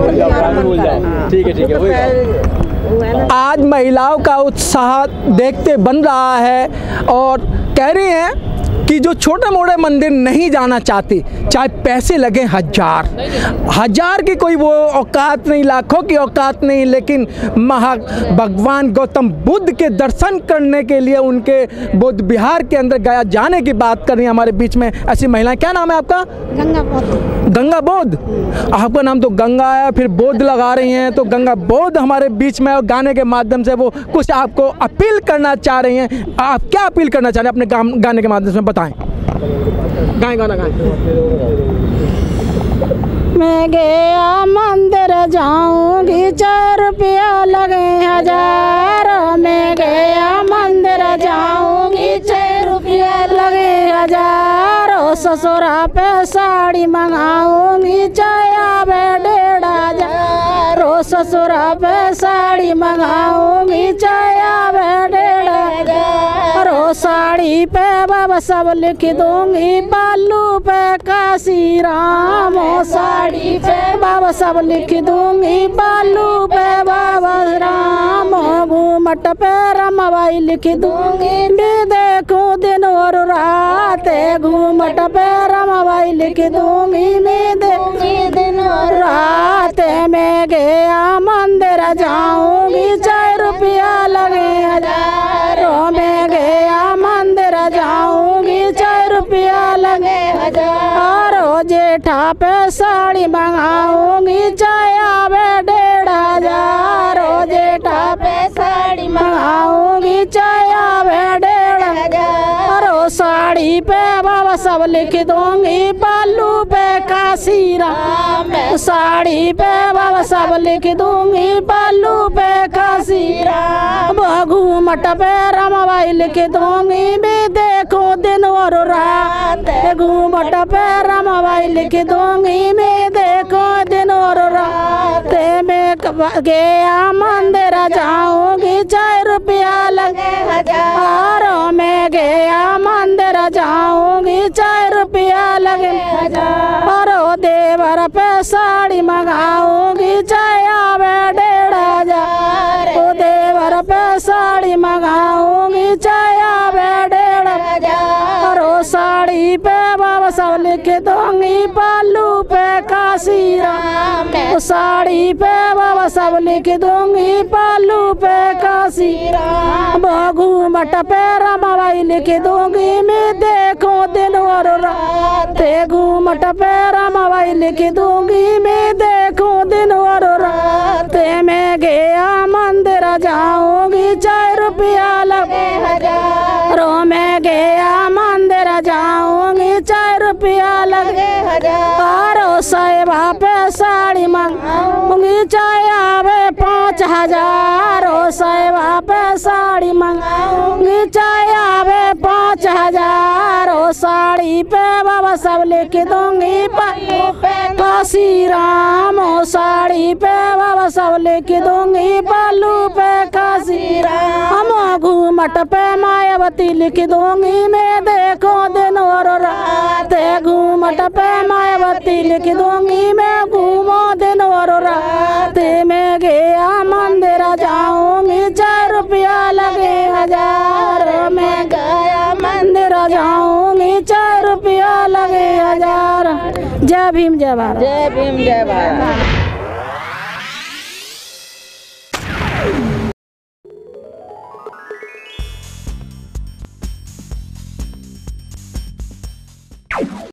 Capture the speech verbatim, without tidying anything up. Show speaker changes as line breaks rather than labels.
ठीक है ठीक है। आज महिलाओं का उत्साह देखते बन रहा है और कह रही हैं कि जो छोटे मोटे मंदिर नहीं जाना चाहती, चाहे पैसे लगे हजार हजार की कोई वो औकात नहीं, लाखों की औकात नहीं, लेकिन महा भगवान गौतम बुद्ध के दर्शन करने के लिए उनके बुद्ध विहार के अंदर गया जाने की बात कर रही है हमारे बीच में ऐसी महिलाएं। क्या नाम है आपका?
गंगा बोध।
गंगा बोध, आपका नाम तो गंगा है, फिर बोध लगा रही हैं, तो गंगा बोध हमारे बीच में और गाने के माध्यम से वो कुछ आपको अपील करना चाह रही हैं। आप क्या अपील करना चाह रहे हैं अपने गाने के माध्यम से बताएं। गाएं गाना गाएं।
मैं गया मंदिर जाऊंगी, चार रुपया लगे हजार। मैं गया मंदिर जाऊंगी, चार रुपया लगे हजार। ससुरा पे साड़ी मंगाऊंगी, चाया में डेढ़ हजार। ससुरा पे साड़ी मंगाऊंगी, चाया में डेढ़ हजार। साड़ी पे बाबा सब लिख दूंगी, बालू पे काशी राम। साड़ी पे बाबा सब लिख दूंगी, बालू पे बाबा राम। घूमट पे रमाबाई लिख दूंगी, मैं देखूं दिन और रात। घूमट पे रमाबाई लिख दूंगी, मैं देखूं दिन और रात। मैं गया मंदिर जाऊंगी, चार रुपया लगे हजार। मैं गया मंदिर जाऊंगी, चार रुपया लगे हजार। जेठा पे साड़ी मंगाऊंगी, चाया में डेढ़ हजार। जेठा पे साड़ी मंगाऊंगी, चाया में डेढ़ हजार। साड़ी पे बाबा सब लिख दूंगी, बालू पे काशी राम। साड़ी पे बाबा सब लिख दूंगी, बालू पे काशी राम। घूमट पे रमाबाई लिख दूंगी, मैं देखूं दिन और रात। घूमट पे रमाबाई लिख दूंगी, मैं देखूं दिन और रात। मैं गया मंदिर जाऊंगी, चार रुपया लगे हजार। मैं गया मंदिर जाऊंगी, चार रुपया लगे हजार। देवर पे साड़ी मंगाऊंगी, चाया में डेढ़ हजार। देवर पे साड़ी मंगाऊंगी, चाया में डेढ़ हजार। साड़ी पे बाबा सब लिख दूंगी, बालू पे काशी राम। साड़ी पे बाबा सब लिख दूंगी, बालू पे काशी राम। घूमट पे रमाबाई लिख दूंगी, मैं देखूं दिन और रात। घूमट पे रमाबाई लिख दूंगी, मैं देखूं दिन और रात। मैं गया मंदिर जाऊंगी, चार रुपया लगे हजार। मैं गया मंदिर जाऊंगी, चार रुपया लगे हजार। साहिबा पे साड़ी मंगाऊंगी, चाया में पाँच हजार। साहिबा पे साड़ी मंगाऊंगी, चाया में पाँच हजार। साड़ी पे बाबा सब लिख दूंगी, बालू पे काशी राम। साड़ी पे बाबा सब लिख दूंगी, बालू पे काशी राम। घूमट पे मायावती लिख दूंगी, मैं देखो दिन और रात। घूमट पे मायावती लिख दूंगी, मैं घूमो दिन और रात। मैं गया मंदिर जाऊंगी, चार रुपया लगे हजार। मैं गया मंदिर जाऊंगी, चार रुपया लगे हजार। जय भीम जय भारत।
जय भीम जय भारत।